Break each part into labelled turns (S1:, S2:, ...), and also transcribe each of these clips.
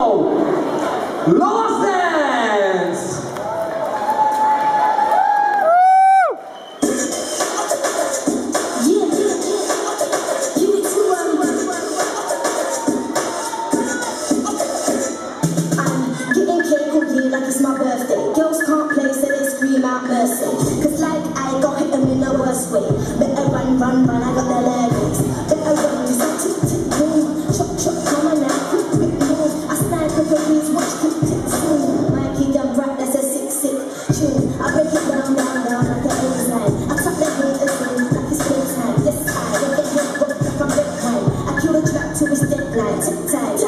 S1: Lost Dance!
S2: Like it's my birthday. Girls can't play, so they scream out mercy. Cause like I got hit them in the worst way. Better run, I got their legs. Better run, tick, tick, boom. Chop, chop, come on now, quick, quick, move. I stand for the beats, watch, tick, tick, boom. Mikey done right, that's a sick tune. I break it down, like an A's line. I tap their haters in, like it's full time. Yes, I don't get hit, but like I'm big time. I kill the track to its deadline, tick, time.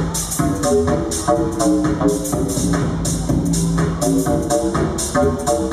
S3: Thank you.